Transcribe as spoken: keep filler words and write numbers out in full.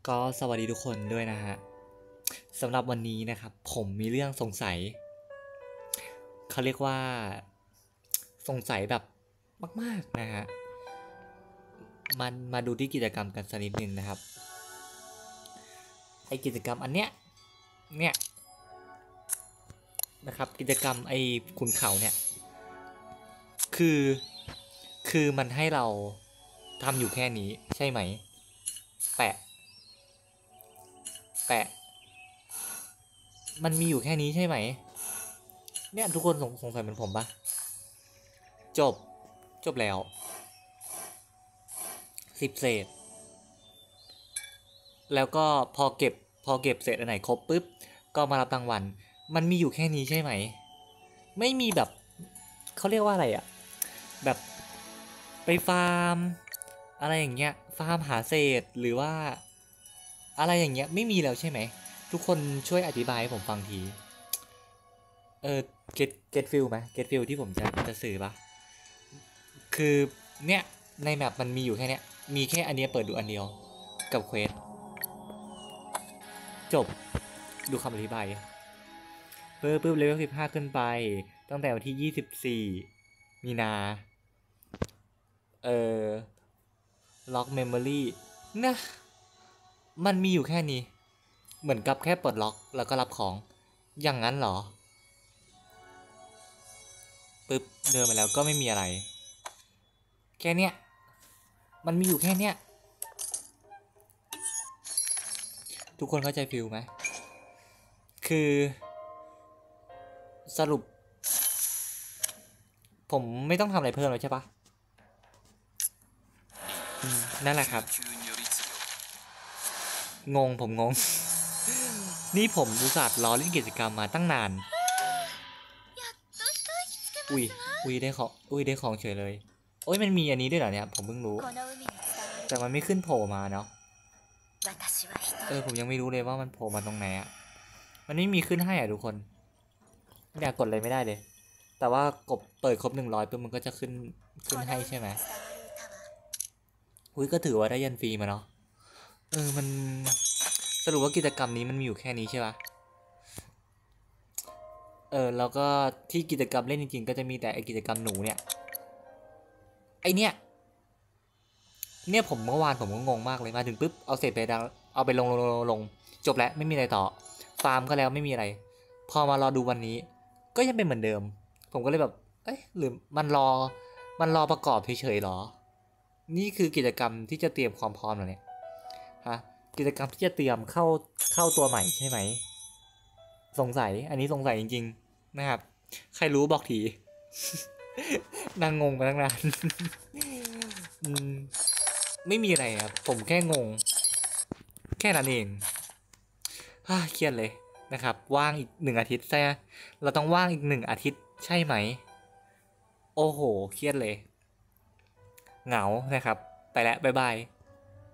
ก็สวัสดีทุกคนด้วยนะฮะสำหรับวันนี้นะครับผมมีเรื่องสงสัยเขาเรียกว่าสงสัยแบบมากๆนะฮะมันมาดูที่กิจกรรมกันสักนิดนึงนะครับไอกิจกรรมอันเนี้ยเนี่ยนะครับกิจกรรมไอขุนเขาเนี่ยคือคือมันให้เราทำอยู่แค่นี้ใช่ไหมแปะแปะมันมีอยู่แค่นี้ใช่ไหมเนี่ยทุกคนสงสงสัยเหมือนผมปะจบจบแล้วสิบเศษแล้วก็พอเก็บพอเก็บเศษอันไหนครบปุ๊บก็มารับรางวัลมันมีอยู่แค่นี้ใช่ไหมไม่มีแบบเขาเรียกว่าอะไรอะแบบไปฟาร์มอะไรอย่างเงี้ยฟาร์มหาเศษหรือว่าอะไรอย่างเงี้ยไม่มีแล้วใช่ไหมทุกคนช่วยอธิบายให้ผมฟังทีเออ get get feel ไหม get feel ที่ผมจะจะสื่อปะคือเนี่ยในแมปมันมีอยู่แค่เนี้ยมีแค่อันเนี้ยเปิดดูอันเดียวกับเควสจบดูคำอธิบายเพิ่มปุ๊บเลเวลสิบห้าขึ้นไปตั้งแต่วันที่ยี่สิบสี่มีนาเออล็อกเมมโมรี่นะมันมีอยู่แค่นี้เหมือนกับแค่ปลดล็อกแล้วก็รับของอย่างนั้นเหรอปึ๊บเดินมาแล้วก็ไม่มีอะไรแค่เนี้ยมันมีอยู่แค่เนี้ยทุกคนเข้าใจฟิลไหมคือสรุปผมไม่ต้องทำอะไรเพิ่มแล้วใช่ปะนั่นแหละครับงงผมงง นี่ผมอุตส่าห์รอเล่นกิจกรรมมาตั้งนานอุ้ยอุ้ยได้ของอุ้ยได้ของเฉยเลยโอ้ยมันมีอันนี้ด้วยเหรอเนี่ยผมเพิ่งรู้แต่มันไม่ขึ้นโผล่มาเนาะเออผมยังไม่รู้เลยว่ามันโผล่มาตรงไหนอ่ะมันไม่มีขึ้นให้อ่ะทุกคนอยากกดอะไรไม่ได้เลยแต่ว่ากบเปิดครบหนึ่งร้อยปุ๊บมันก็จะขึ้นขึ้นให้ใช่ไหมอุ้ยก็ถือว่าได้ยันฟรีมาเนาะเออมันสรุปว่ากิจกรรมนี้มันมีอยู่แค่นี้ใช่ปะเออแล้วก็ที่กิจกรรมเล่นจริงๆก็จะมีแต่ไอกิจกรรมหนูเนี่ยไอเนี้ยเนี่ยผมเมื่อวานผมก็งงมากเลยมาถึงปุ๊บเอาเศษไปดังเอาไปลงลงลงลงจบแล้วไม่มีอะไรต่อฟาร์มก็แล้วไม่มีอะไรพอมารอดูวันนี้ก็ยังเป็นเหมือนเดิมผมก็เลยแบบเอ้ยหรือมันรอมันรอประกอบเฉยๆหรอนี่คือกิจกรรมที่จะเตรียมความพร้อมเหรอเนี่ยฮะกิจกรรมที่จะเตรียมเข้าเข้าตัวใหม่ใช่ไหมสงสัยอันนี้สงสัยจริงๆนะครับใครรู้บอกที นั่งงงมาตั้งนาน ไม่มีอะไรครับผมแค่งงแค่นั้นเองเครียดเลยนะครับว่างอีกหนึ่งอาทิตย์ใช่ไหมเราต้องว่างอีกหนึ่งอาทิตย์ใช่ไหมโอ้โหเครียดเลยเหงานะครับไปแล้วบ๊ายบาย